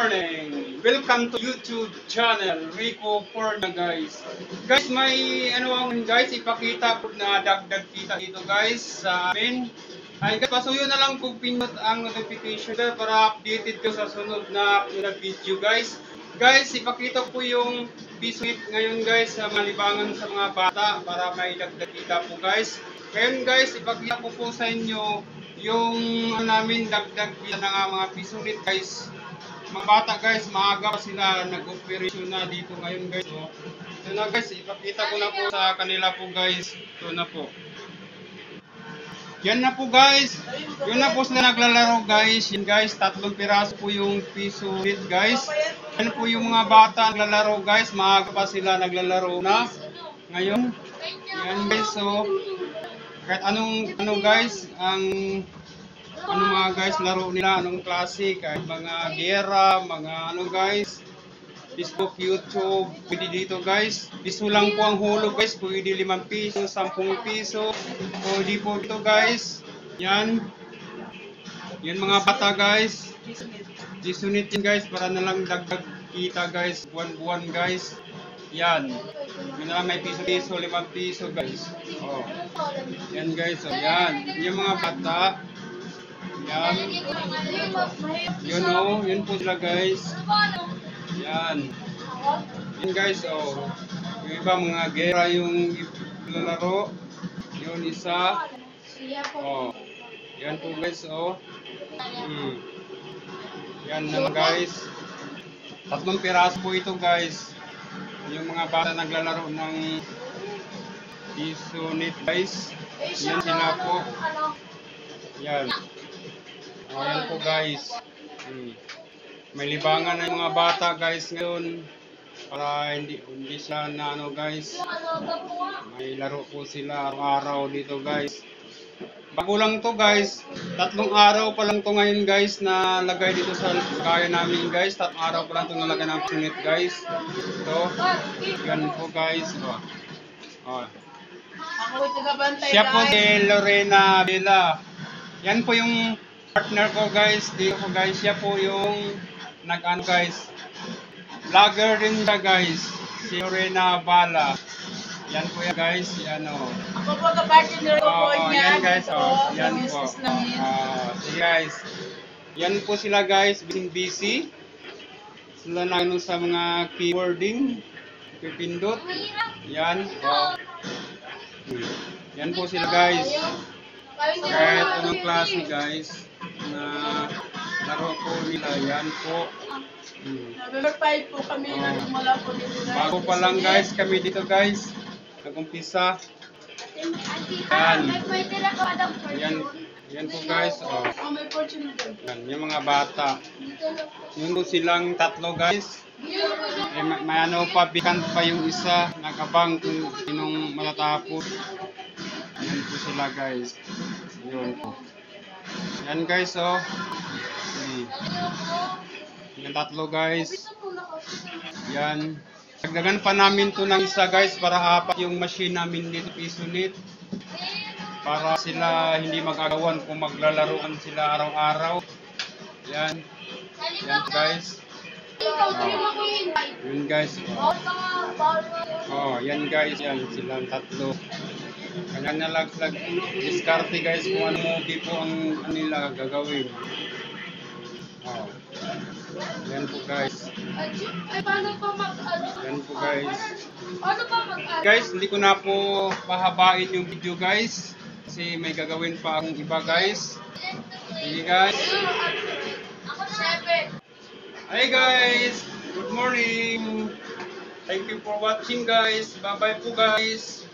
morning! Welcome to YouTube channel, Rico Porna guys. Guys, may guys, ipakita po na dagdag kita dito guys sa amin. Ay guys, pasuyo na lang kung pinot ang notification bell para updated ko sa sunod na video guys. Guys, ipakita po yung Pisonet ngayon guys sa malibangan sa mga bata para may dagdag kita po guys. Ngayon guys, ipakita ko po sa inyo yung namin dagdag kita ng mga Pisonet guys. Mga bata guys, maaga pa sila nag-operasyon na dito ngayon guys. So, ito na guys, ipakita ko na po sa kanila po guys. Ito na po. Yan na po guys. Yun na po sila naglalaro guys. Yan guys, 3 piraso po yung Pisonet guys. Yan po yung mga bata naglalaro guys. Maaga pa sila naglalaro na ngayon. Yan guys, so kahit anong guys, mga guys laro nila, anong klase, kahit mga gera, mga guys, Facebook, YouTube, pwede dito guys. Piso lang po ang hulog guys, pwede 5 piso, 10 piso, pwede po dito guys. Yan mga bata guys, Pisonet yan guys, para na lang dagdag kita guys, buwan-buwan guys. Yan na lang, may piso-piso, 5 piso guys. Oh. Yan guys, so yan, yung mga bata. Yan. Yun po sila guys. Yan. Yan guys, oh. Yung iba mga gera yung lalaro. Yun isa. Oh. Yan po guys, oh. Yan naman guys. 3 piraso po ito guys. Yung mga bata naglalaro ng Pisonet guys. Yan sila po. Yan. Ayan po guys. May libangan na yung mga bata guys ngayon. Para hindi sila na guys. May laro po sila araw-araw dito guys. Bago lang to guys. 3 araw pa lang to ngayon guys na lagay dito sa kaya namin guys. 3 araw pa lang to nalagay ng Pisonet guys. So, yan po guys. Siya po si Lorena Villa. Yan po yung partner ko guys, dito po guys, siya po yung guys, vlogger din siya guys, si Lorena Bala. Yan po yan guys, yan o. Ako po ka-partner ko po niya. Yan guys, yan po. Sige guys, yan po sila guys, busy. Sila na sa mga keywording, pipindot. Yan, yan po sila guys. Kahit anong klase guys na laro po nila, yan po. November 5 po kami nagmula po dito guys. Bago pa lang guys kami dito guys, nag-umpisa. Yan po guys. Yan, yung mga bata. Yun po silang 3 guys. May pa, bikant pa yung isa, nagabang kung sinong matatapos. Yan po sila guys. Yun po. Yan guys, oh. Yung 3 guys. Yan. Dagdagan pa namin to ng isa guys para 4 yung machine namin dito Pisonet. Para sila hindi mag-agawan kung maglalaroan sila araw-araw. Yan. Yan guys. Yun guys. Yan guys. Yan silang 3. Kanya na lang diskarte guys kung ano movie po ang nila gagawin. Yan po guys. Yan po guys. Guys, hindi ko na po pahabain yung video guys. Kasi may gagawin pa akong iba guys. Sige guys. Hi guys. Good morning. Thank you for watching guys. Bye bye po guys.